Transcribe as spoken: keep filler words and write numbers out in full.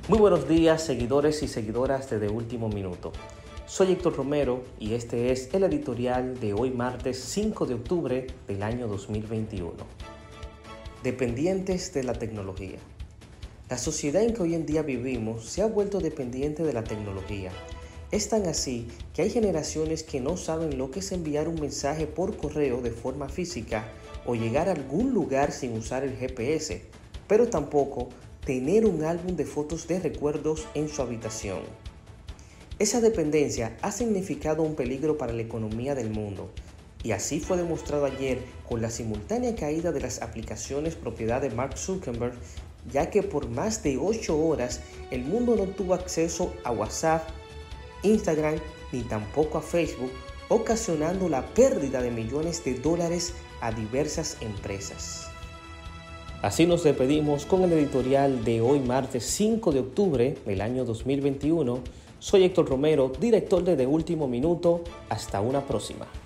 Muy buenos días, seguidores y seguidoras de De Último Minuto. Soy Héctor Romero y este es el editorial de hoy martes cinco de octubre del año dos mil veintiuno. Dependientes de la tecnología. La sociedad en que hoy en día vivimos se ha vuelto dependiente de la tecnología. Es tan así que hay generaciones que no saben lo que es enviar un mensaje por correo de forma física o llegar a algún lugar sin usar el G P S, pero tampoco tener un álbum de fotos de recuerdos en su habitación. Esa dependencia ha significado un peligro para la economía del mundo, y así fue demostrado ayer con la simultánea caída de las aplicaciones propiedad de Mark Zuckerberg, ya que por más de ocho horas el mundo no tuvo acceso a WhatsApp, Instagram ni tampoco a Facebook, ocasionando la pérdida de millones de dólares a diversas empresas. Así nos despedimos con el editorial de hoy martes cinco de octubre del año dos mil veintiuno. Soy Héctor Romero, director de De Último Minuto. Hasta una próxima.